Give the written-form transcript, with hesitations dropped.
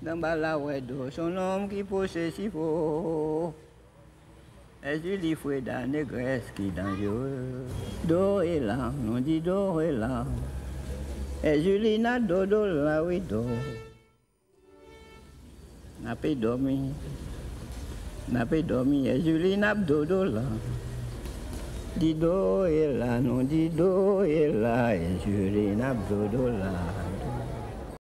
Dans la wedo, son homme qui possède si faux. Erzulie fouet dans négresse qui dangereux. Do et là, non dit do et là. Erzulie n'a do la oui do. N'a pas dormi. Erzulie n'a do là. Di do et là, non di do et là. Erzulie n'a do là.